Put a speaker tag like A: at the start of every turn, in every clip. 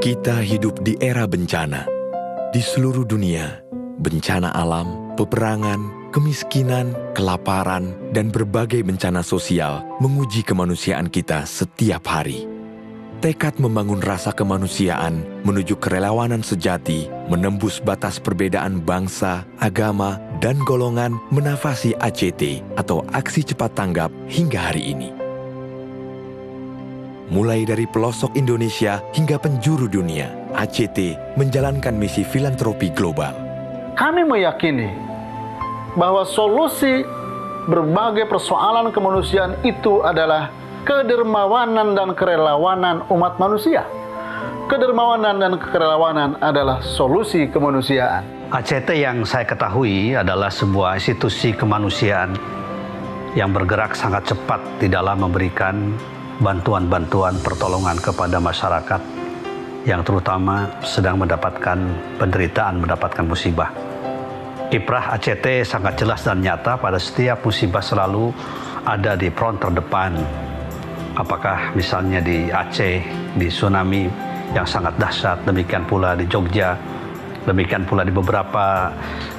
A: Kita hidup di era bencana. Di seluruh dunia, bencana alam, peperangan, kemiskinan, kelaparan, dan berbagai bencana sosial menguji kemanusiaan kita setiap hari. Tekad membangun rasa kemanusiaan menuju kerelawanan sejati, menembus batas perbedaan bangsa, agama, dan golongan menafasi ACT atau Aksi Cepat Tanggap hingga hari ini. Mulai dari pelosok Indonesia hingga penjuru dunia, ACT menjalankan misi filantropi global.
B: Kami meyakini bahwa solusi berbagai persoalan kemanusiaan itu adalah kedermawanan dan kerelawanan umat manusia. Kedermawanan dan kerelawanan adalah solusi kemanusiaan.
C: ACT yang saya ketahui adalah sebuah institusi kemanusiaan yang bergerak sangat cepat di dalam memberikan bantuan-bantuan pertolongan kepada masyarakat yang terutama sedang mendapatkan penderitaan, mendapatkan musibah. Kiprah ACT sangat jelas dan nyata, pada setiap musibah selalu ada di front terdepan. Apakah misalnya di Aceh, di tsunami yang sangat dahsyat, demikian pula di Jogja, demikian pula di beberapa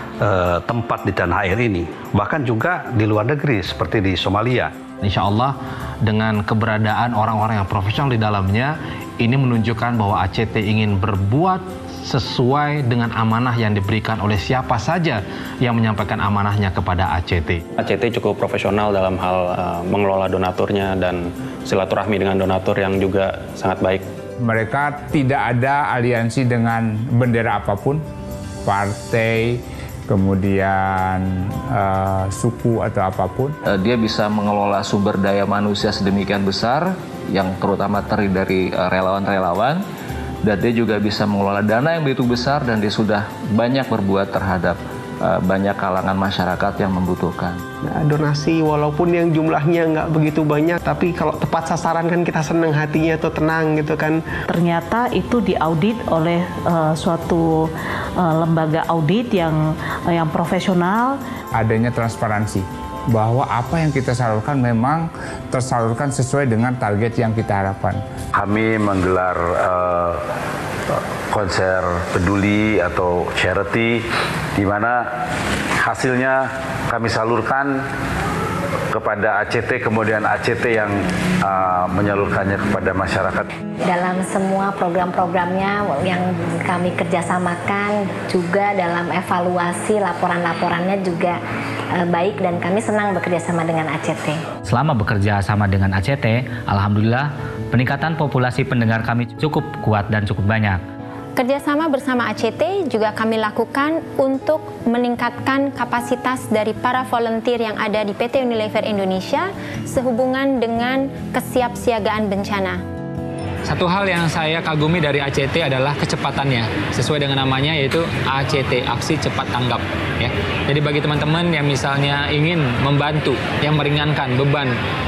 C: tempat di tanah air ini, bahkan juga di luar negeri seperti di Somalia.
D: Insya Allah dengan keberadaan orang-orang yang profesional di dalamnya, ini menunjukkan bahwa ACT ingin berbuat sesuai dengan amanah yang diberikan oleh siapa saja yang menyampaikan amanahnya kepada ACT.
E: ACT cukup profesional dalam hal mengelola donaturnya dan silaturahmi dengan donatur yang juga sangat baik.
F: Mereka tidak ada aliansi dengan bendera apapun, partai, kemudian suku atau apapun.
G: Dia bisa mengelola sumber daya manusia sedemikian besar, yang terutama terdiri dari relawan-relawan, dan dia juga bisa mengelola dana yang begitu besar, dan dia sudah banyak berbuat terhadap banyak kalangan masyarakat yang membutuhkan.
H: Donasi walaupun yang jumlahnya nggak begitu banyak, tapi kalau tepat sasaran kan kita senang hatinya atau tenang gitu kan.
I: Ternyata itu diaudit oleh suatu lembaga audit yang profesional.
F: Adanya transparansi bahwa apa yang kita salurkan memang tersalurkan sesuai dengan target yang kita harapkan.
J: Kami menggelar konser peduli atau charity, di mana hasilnya kami salurkan kepada ACT, kemudian ACT yang menyalurkannya kepada masyarakat.
K: Dalam semua program-programnya yang kami kerjasamakan, juga dalam evaluasi laporan-laporannya juga baik, dan kami senang bekerja sama dengan ACT.
L: Selama bekerja sama dengan ACT, alhamdulillah peningkatan populasi pendengar kami cukup kuat dan cukup banyak.
M: Kerjasama bersama ACT juga kami lakukan untuk meningkatkan kapasitas dari para volunteer yang ada di PT Unilever Indonesia sehubungan dengan kesiapsiagaan bencana.
N: Satu hal yang saya kagumi dari ACT adalah kecepatannya, sesuai dengan namanya yaitu ACT, Aksi Cepat Tanggap. Ya. Jadi bagi teman-teman yang misalnya ingin membantu, yang meringankan beban,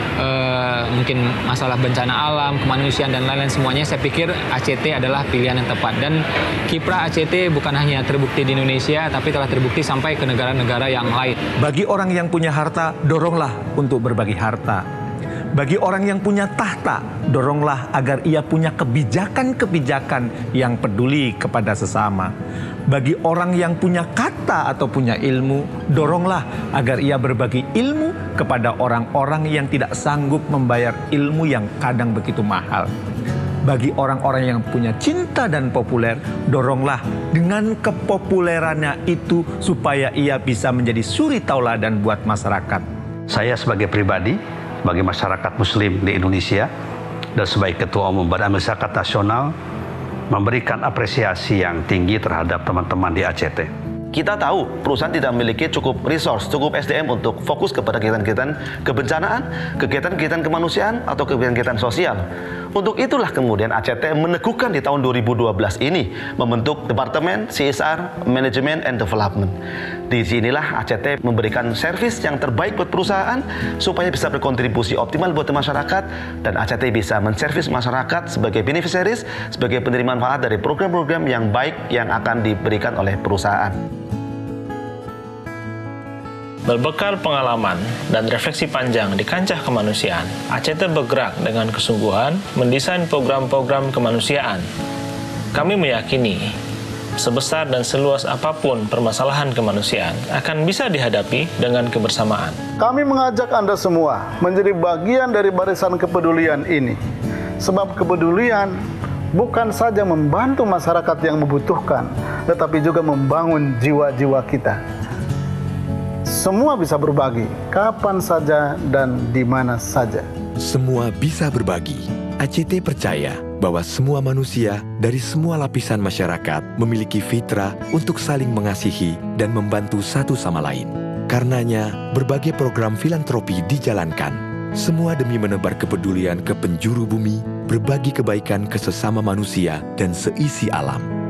N: mungkin masalah bencana alam, kemanusiaan dan lain-lain semuanya, saya pikir ACT adalah pilihan yang tepat. Dan kiprah ACT bukan hanya terbukti di Indonesia, tapi telah terbukti sampai ke negara-negara yang lain.
O: Bagi orang yang punya harta, doronglah untuk berbagi harta. Bagi orang yang punya tahta, doronglah agar ia punya kebijakan-kebijakan yang peduli kepada sesama. Bagi orang yang punya kata atau punya ilmu, doronglah agar ia berbagi ilmu kepada orang-orang yang tidak sanggup membayar ilmu yang kadang begitu mahal. Bagi orang-orang yang punya cinta dan populer, doronglah dengan kepopulerannya itu supaya ia bisa menjadi suri tauladan buat masyarakat.
C: Saya sebagai pribadi, bagi masyarakat muslim di Indonesia, dan sebagai Ketua Umum Badan Masyarakat Nasional, memberikan apresiasi yang tinggi terhadap teman-teman di ACT.
P: Kita tahu perusahaan tidak memiliki cukup resource, cukup SDM untuk fokus kepada kegiatan-kegiatan kebencanaan, kegiatan-kegiatan kemanusiaan, atau kegiatan-kegiatan sosial. Untuk itulah kemudian ACT meneguhkan di tahun 2012 ini membentuk Departemen CSR, Management and Development. Di sinilah ACT memberikan servis yang terbaik buat perusahaan supaya bisa berkontribusi optimal buat masyarakat, dan ACT bisa menservis masyarakat sebagai beneficiaries, sebagai penerima manfaat dari program-program yang baik yang akan diberikan oleh perusahaan.
Q: Berbekal pengalaman dan refleksi panjang di kancah kemanusiaan, ACT bergerak dengan kesungguhan mendesain program-program kemanusiaan Kami meyakini sebesar dan seluas apapun permasalahan kemanusiaan akan bisa dihadapi dengan kebersamaan.
B: Kami mengajak Anda semua menjadi bagian dari barisan kepedulian ini. Sebab kepedulian bukan saja membantu masyarakat yang membutuhkan, tetapi juga membangun jiwa-jiwa kita. Semua bisa berbagi, kapan saja dan di mana saja.
A: Semua bisa berbagi. ACT percaya bahwa semua manusia dari semua lapisan masyarakat memiliki fitrah untuk saling mengasihi dan membantu satu sama lain. Karenanya, berbagai program filantropi dijalankan, semua demi menebar kepedulian ke penjuru bumi, berbagi kebaikan ke sesama manusia dan seisi alam.